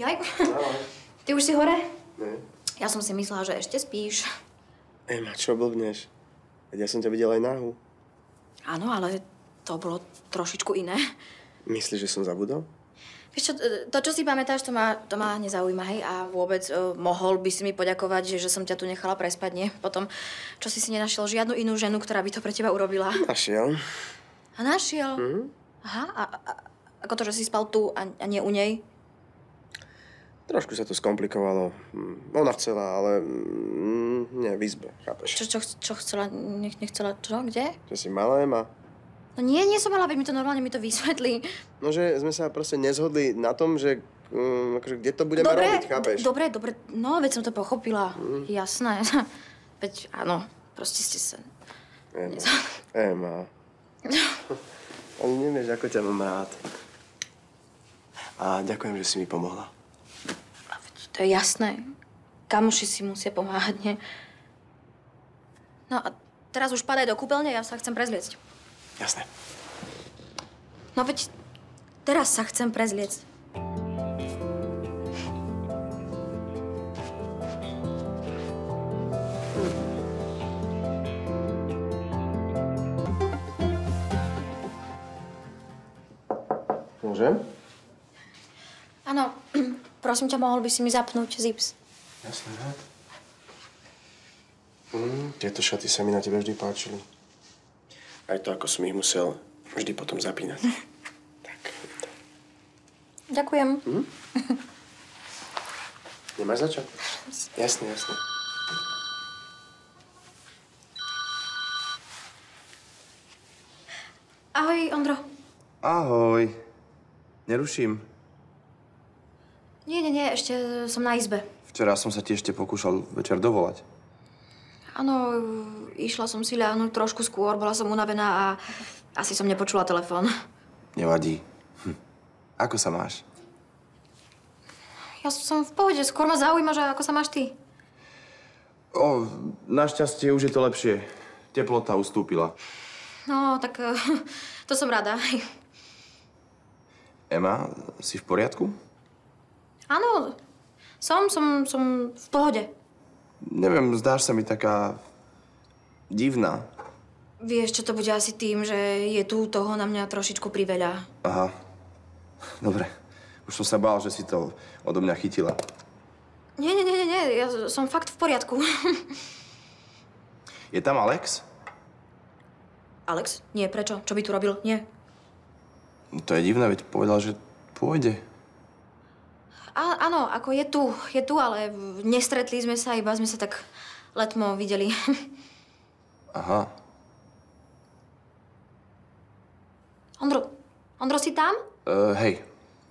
Jaj. Ahoj. Ty už si hore? Ne. Ja som si myslela, že ešte spíš. Ema, čo blbneš? Veď ja som ťa videl aj nahu. Áno, ale to bolo trošičku iné. Myslíš, že som zabudol? Vieš čo, to, čo si pamätáš, to ma nezaujíma, hej? A vôbec mohol by si mi poďakovať, že som ťa tu nechala prespať, nie? Potom, čo si nenašiel žiadnu inú ženu, ktorá by to pre teba urobila. Našiel. A našiel? Aha, a ako to, že si spal tu a nie u nej? Trošku sa to skomplikovalo. Ona chcela, ale nie, v izbe, chápeš? Čo chcela? Nechcela čo? Kde? Že si malá, Ema? No nie som mala, veď mi to normálne vysvetlí. No, že sme sa proste nezhodli na tom, že akože, kde to budeme robiť, chápeš? Dobre, no, veď som to pochopila. Jasné. Veď áno, proste ste sa... Ema. Ani nevieš, ako ťa mám rád. A ďakujem, že si mi pomohla. To je jasné. Kamoši si musia pomáhať, nie? No a teraz už padaj do kúpeľne, ja sa chcem prezliecť. Jasné. No veď teraz sa chcem prezliecť. Môžem? Áno, prosím ťa, mohol by si mi zapnúť zips? Jasné, rád. Tieto šaty sa mi na tebe vždy páčili. Aj to, ako som ich musel vždy potom zapínať. Tak. Ďakujem. Nemáš za čo? Jasné. Ahoj, Ondro. Ahoj. Neruším. Nie, ešte som na izbe. Včera som sa ti ešte pokúšal večer dovolať. Áno, išla som si ľahnuť trošku skôr, bola som unavená a asi som nepočula telefón. Nevadí. Ako sa máš? Ja som v pohode, skôr ma zaujíma, že ako sa máš ty. Našťastie už je to lepšie. Teplota ustúpila. No, tak to som rada. Ema, si v poriadku? Áno, som v pohode. Neviem, zdáš sa mi taká divná. Vieš, čo to bude asi tým, že je tu toho na mňa trošičku priveľa. Aha. Dobre. Už som sa bál, že si to odo mňa chytila. Nie, ja som fakt v poriadku. Je tam Alex? Alex? Nie, prečo? Čo by tu robil? Nie. To je divné, veď povedal, že pôjde. Áno, ako je tu, ale nestretli sme sa, iba sme sa tak letmo videli. Aha. Ondro, si tam? Hej.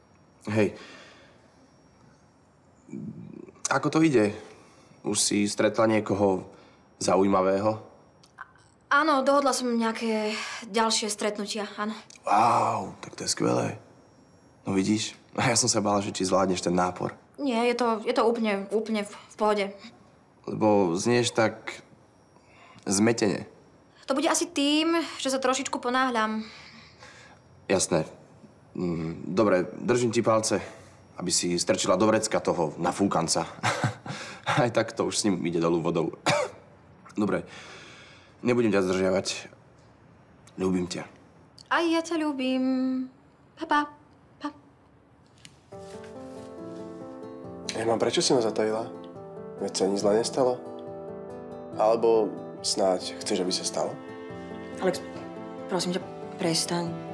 Ako to ide? Už si stretla niekoho zaujímavého? Áno, dohodla som nejaké ďalšie stretnutia, áno. Wow, tak to je skvelé. No vidíš, ja som sa bála, že či zvládneš ten nápor. Nie, je to úplne v pohode. Lebo znieš tak zmetene. To bude asi tým, že sa trošičku ponáhľam. Jasné. Dobre, držím ti palce, aby si strčila do vrecka toho nafúkanca. Aj tak to už s ním ide dolu vodou. Dobre, nebudem ťa zdržiavať. Ľúbim ťa. Aj ja ťa ľúbim. Pa. Ema, prečo si ma zatajila? Veď sa nič zle nestalo? Alebo snáď chceš, aby sa stalo? Alex, prosím ťa, prestaň.